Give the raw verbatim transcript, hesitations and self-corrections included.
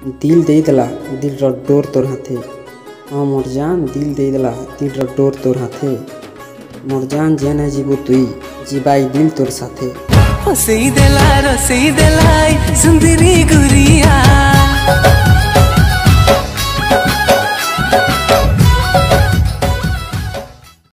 दिल दे देला दिल रो डोर तोर हाथे। हाँ मोर जान दिल दे देला दिल रो डोर तोर हाथे। मोर जान जेने जीबो तुई जीबाई दिल तोर साथे। हसई देला रसई देलाई सुंदरी गुरिया।